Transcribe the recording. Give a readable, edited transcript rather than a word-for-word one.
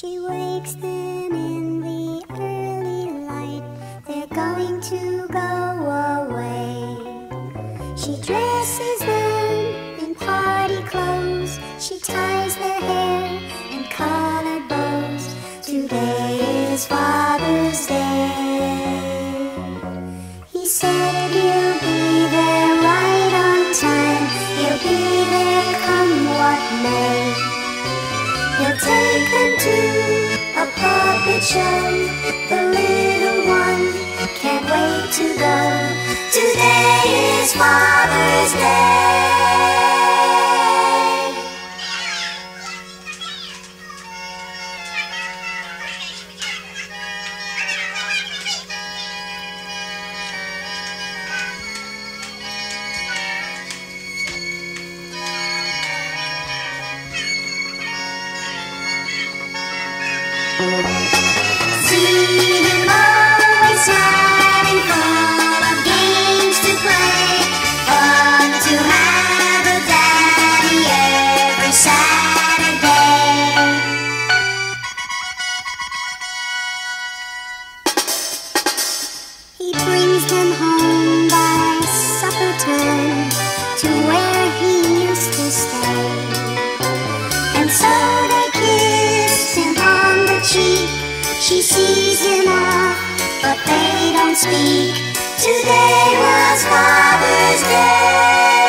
She wakes them in the early light. They're going to go away. She dresses them in party clothes. She ties their hair in colored bows. Today is Father's Day. He said he'll be there right on time. He'll be there come what may. He'll take them to a puppet show. The little one can't wait to go. Today is Father's Day. See him always smiling, full of games to play. Fun to have a daddy every Saturday. He brings them home by supper time to where he used to stay. And so they kiss him on the cheek. She sees him off, but they don't speak. Today was Father's Day.